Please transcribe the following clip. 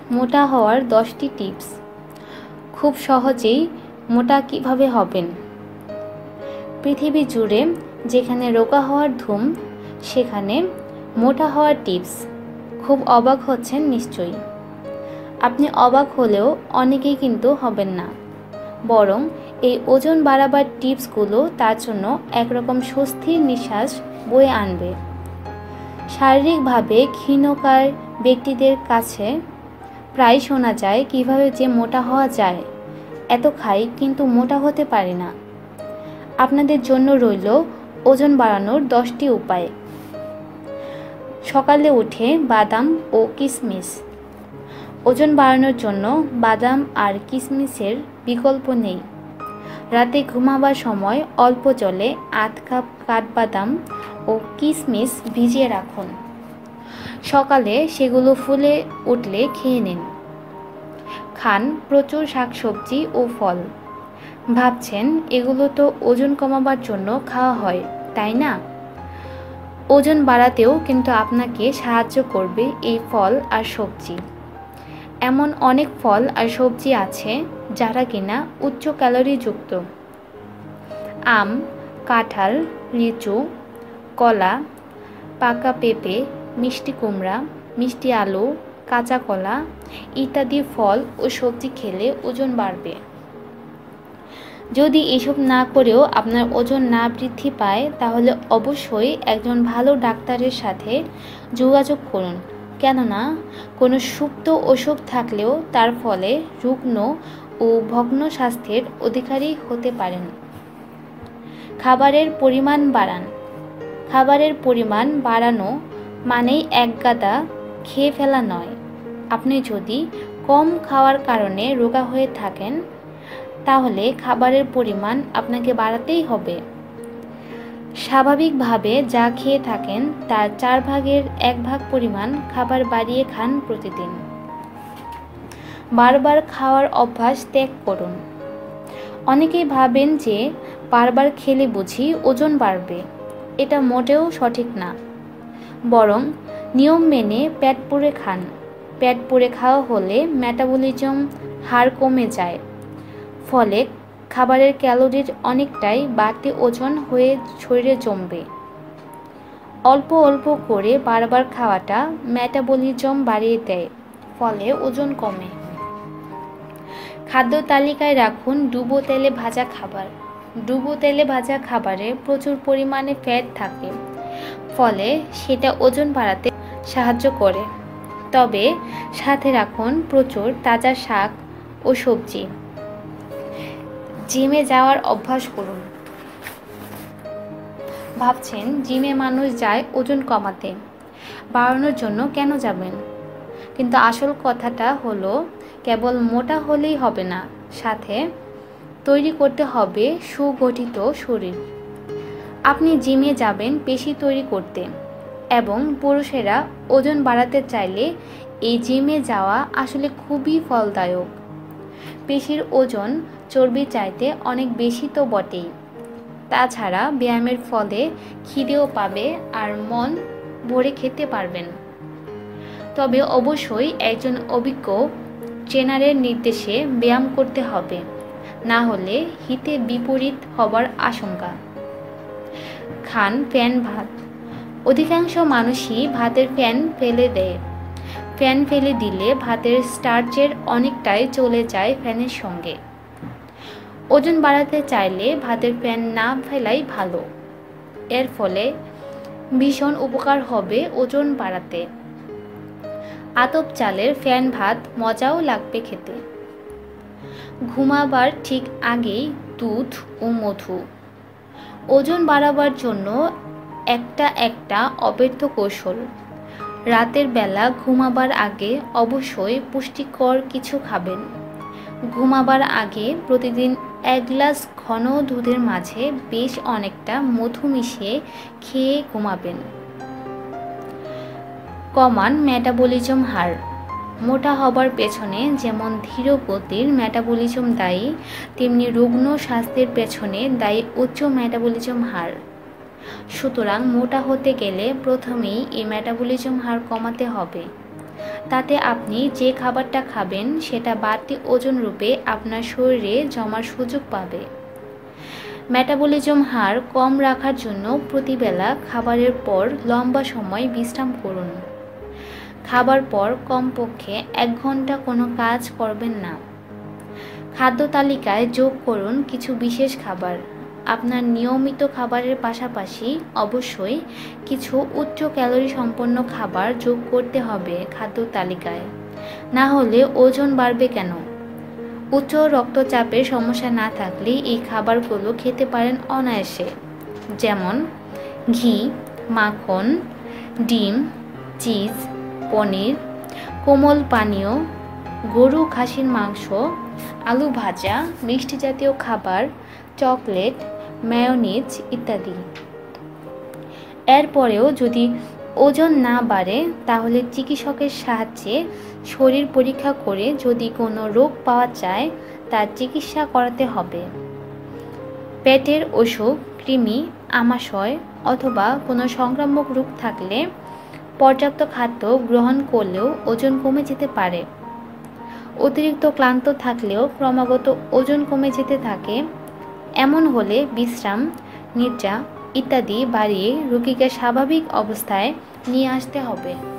মোটা হওয়ার 10টি টিপস। খুব সহজেই মোটা কিভাবে হবেন। পৃথিবী জুড়ে যেখানে রোগা হওয়ার ধুম, সেখানে মোটা হওয়ার টিপস। খুব অবাক হচ্ছেন নিশ্চয়ই। আপনি অবাক হলেও অনেকেই কিন্তু হবেন না, বরং এই ওজন বাড়াবার টিপসগুলো তার জন্য একরকম স্বস্তির নিঃশ্বাস বয়ে আনবে। শারীরিকভাবে ক্ষীণকায় ব্যক্তিদের কাছে প্রায় শোনা যায় কিভাবে যে মোটা হওয়া যায়, এত খাই কিন্তু মোটা হতে পারি না। আপনাদের জন্য রইল ওজন বাড়ানোর 10টি উপায়। সকালে উঠে বাদাম ও কিশমিশ। ওজন বাড়ানোর জন্য বাদাম আর কিশমিশের বিকল্প নেই। রাতে ঘুমাবার সময় অল্প জলে আধ কাপ কাঠবাদাম ও কিশমিশ ভিজিয়ে রাখুন। সকালে সেগুলো ফুলে উঠলে খেয়ে নিন। খান প্রচুর শাকসবজি ও ফল। ভাবছেন এগুলো তো ওজন কমাবার জন্য খাওয়া হয়, তাই না? ওজন বাড়াতেও কিন্তু আপনাকে সাহায্য করবে এই ফল আর সবজি। এমন অনেক ফল আর সবজি আছে যারা কিনা উচ্চ ক্যালোরিযুক্ত। আম, কাঁঠাল, লিচু, কলা, পাকা পেঁপে, মিষ্টি কুমড়া, মিষ্টি আলু, কাঁচা কলা ইত্যাদি ফল ও সবজি খেলে ওজন বাড়বে। যদি এসব না করেও আপনার ওজন না বৃদ্ধি পায়, তাহলে অবশ্যই একজন ভালো ডাক্তারের সাথে যোগাযোগ করুন। কেননা কোনো সুপ্ত অসুখ থাকলেও তার ফলে রুগ্ন ও ভগ্ন স্বাস্থ্যের অধিকারী হতে পারেন। খাবারের পরিমাণ বাড়ান। খাবারের পরিমাণ বাড়ানো মানেই একগাদা খেয়ে ফেলা নয়। আপনি যদি কম খাওয়ার কারণে রোগা হয়ে থাকেন, তাহলে খাবারের পরিমাণ আপনাকে বাড়াতেই হবে। স্বাভাবিকভাবে যা খেয়ে থাকেন তার 1/4 পরিমাণ খাবার বাড়িয়ে খান প্রতিদিন। বারবার খাওয়ার অভ্যাস ত্যাগ করুন। অনেকেই ভাবেন যে বারবার খেলে বুঝি ওজন বাড়বে। এটা মোটেও সঠিক না, বরং নিয়ম মেনে পেট পুরে খান। পেট পুরে খাওয়া হলে মেটাবলিজম হার কমে যায়, ফলে খাবারের ক্যালোরির অনেকটাই বাড়তি ওজন হয়ে শরীরে জমবে। অল্প অল্প করে বারবার খাওয়াটা মেটাবলিজম বাড়িয়ে দেয়, ফলে ওজন কমে। খাদ্য তালিকায় রাখুন ডুবো তেলে ভাজা খাবার। ডুবো তেলে ভাজা খাবারে প্রচুর পরিমাণে ফ্যাট থাকে, ফলে সেটা ওজন বাড়াতে সাহায্য করে। তবে সাথে রাখুন প্রচুর তাজা শাক ও সবজি। জিমে যাওয়ার অভ্যাস করুন। ভাবছেন জিমে মানুষ যায় ওজন কমাতে, বাড়ানোর জন্য কেন যাবেন? কিন্তু আসল কথাটা হলো, কেবল মোটা হলেই হবে না, সাথে তৈরি করতে হবে সুগঠিত শরীর। আপনি জিমে যাবেন পেশি তৈরি করতে, এবং পুরুষেরা ওজন বাড়াতে চাইলে এই জিমে যাওয়া আসলে খুবই ফলদায়ক। পেশির ওজন চর্বি চাইতে অনেক বেশি তো বটেই, তাছাড়া ব্যায়ামের ফলে খিদেও পাবে আর মন ভরে খেতে পারবেন। তবে অবশ্যই একজন অভিজ্ঞ ট্রেনারের নির্দেশে ব্যায়াম করতে হবে, না হলে হিতে বিপরীত হবার আশঙ্কা। খান ফ্যান ভাত। অধিকাংশ মানুষই ভাতের ফ্যান ফেলে দেয়। ফ্যান ফেলে দিলে ভাতের স্টার্চের অনেকটাই চলে যায় ফ্যানের সঙ্গে। ওজন বাড়াতে চাইলে ভাতের ফ্যান না ফেলাই ভালো। এর ফলে ভীষণ উপকার হবে ওজন বাড়াতে। আতপ চালের ফ্যান ভাত মজাও লাগবে খেতে। ঘুমাবার ঠিক আগেই দুধ ও মধু। ওজন বাড়াবার জন্য একটা অব্যর্থ কৌশল। রাতের বেলা ঘুমাবার আগে অবশ্যই পুষ্টিকর কিছু খাবেন। ঘুমাবার আগে প্রতিদিন 1 গ্লাস ঘন দুধের মাঝে বেশ অনেকটা মধু মিশিয়ে খেয়ে ঘুমাবেন। কমান মেটাবলিজম হার। মোটা হবার পেছনে যেমন ধীর গতির মেটাবলিজম দায়ী, তেমনি রুগ্ন স্বাস্থ্যের পেছনে দায়ী উচ্চ মেটাবলিজম হার। সুতরাং মোটা হতে গেলে প্রথমেই এই মেটাবলিজম হার কমাতে হবে। তাতে আপনি যে খাবারটা খাবেন সেটা বাড়তি ওজন রূপে আপনার শরীরে জমার সুযোগ পাবে। মেটাবলিজম হার কম রাখার জন্য প্রতিবেলা খাবারের পর লম্বা সময় বিশ্রাম করুন। খাবার পর কমপক্ষে 1 ঘন্টা কোনো কাজ করবেন না। খাদ্য তালিকায় যোগ করুন কিছু বিশেষ খাবার। আপনার নিয়মিত খাবারের পাশাপাশি অবশ্যই কিছু উচ্চ ক্যালোরি সম্পন্ন খাবার যোগ করতে হবে খাদ্য তালিকায়, না হলে ওজন বাড়বে কেন? উচ্চ রক্তচাপের সমস্যা না থাকলে এই খাবারগুলো খেতে পারেন অনায়াসে, যেমন ঘি, মাখন, ডিম, চিজ, পনির, কোমল পানীয়, গরু খাসির মাংস, আলু ভাজা, মিষ্টি জাতীয় খাবার, চকলেট, মায়োনিজ ইত্যাদি। এরপরেও যদি ওজন না বাড়ে তাহলে চিকিৎসকের সাহায্যে শরীর পরীক্ষা করে যদি কোনো রোগ পাওয়া যায় তার চিকিৎসা করাতে হবে। পেটের অসুখ, কৃমি, আমাশয় অথবা কোনো সংক্রামক রোগ থাকলে পর্যাপ্ত খাদ্য গ্রহণ করলেও ওজন কমে যেতে পারে। অতিরিক্ত ক্লান্ত থাকলেও ক্রমাগত ওজন কমে যেতে থাকে, এমন হলে বিশ্রাম, নিদ্রা ইত্যাদি বাড়িয়ে রোগীকে স্বাভাবিক অবস্থায় নিয়ে আসতে হবে।